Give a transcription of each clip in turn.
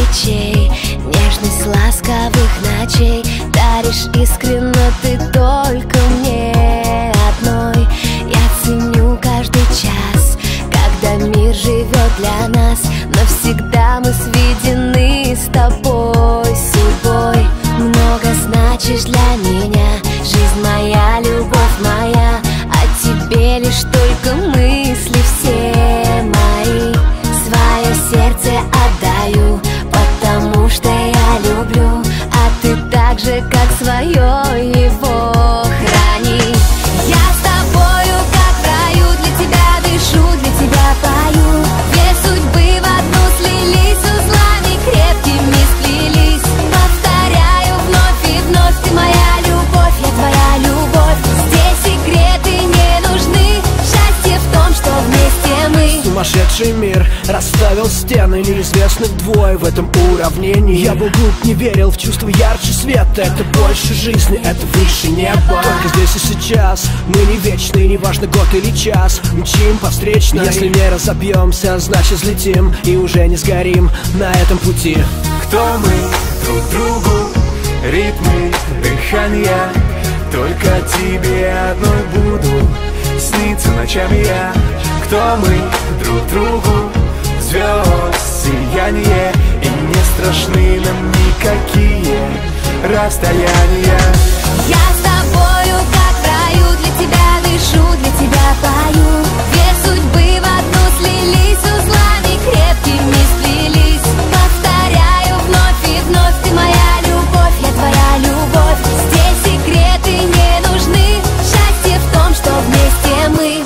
свечей, нежность ласковых ночей даришь искренно ты только мне одной. Я ценю каждый час, когда мир живет для нас, навсегда мы сведены с тобой судьбой. Много значишь для меня, жизнь моя, любовь моя, о тебе лишь только мысли все мои. Свое сердце отдаю, потому что я люблю, а ты так же, как свое его храни. Я с тобою, как в раю, для тебя дышу, для тебя пою. Две судьбы в одну слились, узлами крепкими сплелись. Повторяю вновь и вновь, ты моя любовь, я твоя любовь. Здесь секреты не нужны, счастье в том, что вместе мы. Сумасшедший мир расставил стены, неизвестных двое в этом уравнении. Я был глуп, не верил в чувство ярче света. Это больше жизни, это выше неба. Только здесь и сейчас, мы не вечны, неважно год или час. Мчим по встречной, если не разобьемся, значит взлетим и уже не сгорим на этом пути. Кто мы друг другу, ритмы дыхания, только тебе одной буду сниться ночами я. Кто мы друг другу, звезд сияние, и не страшны нам никакие расстояния. Я с тобою, как в раю, для тебя дышу, для тебя пою. Две судьбы в одну слились, узлами крепкими сплелись. Повторяю вновь и вновь, ты моя любовь, я твоя любовь. Здесь секреты не нужны, счастье в том, что вместе мы.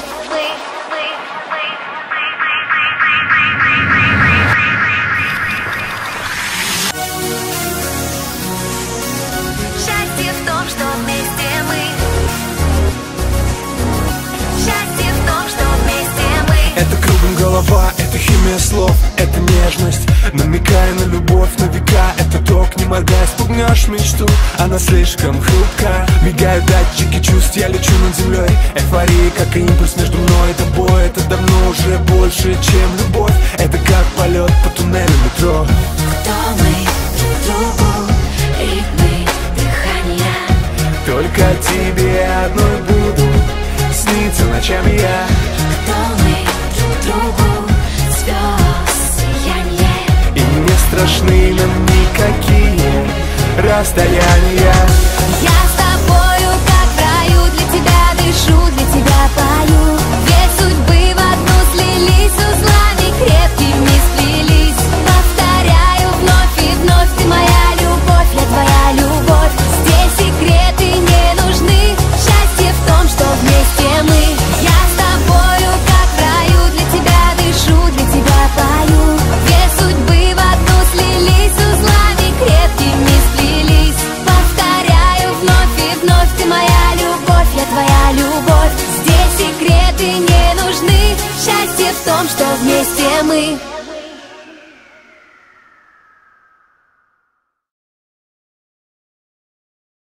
Счастье в том, что вместе мы. Счастье в том, что вместе мы. Это кругом голова, это химия слов, это нежность, намекая на любовь на века. Это ток, не моргая, спугнешь мечту, она слишком хрупка. Мигают датчики чувств, я лечу над землей. Эйфория, как и импульс между мной и тобой. Это давно уже больше, чем любовь. Это как полет по туннелю метро. Кто мы друг другу, ритмы дыхания. Только тебе одной буду сниться ночами я. Кто мы друг другу, звезд сияние. И не страшны нам никакие расстояния. Я с тобою, как в раю, для тебя дышу, для тебя пою. Две судьбы в одну слились, узлами крепкими сплелись. Повторяю вновь и вновь, ты моя любовь, я твоя любовь. Здесь секреты не нужны, счастье в том, что вместе мы. Я с тобою, как в раю, для тебя дышу, для тебя пою. Две судьбы в одну слились, узлами крепкими сплелись. Повторяю вновь и вновь, ты моя любовь, я твоя любовь. Здесь секреты не нужны, счастье в том, что вместе мы.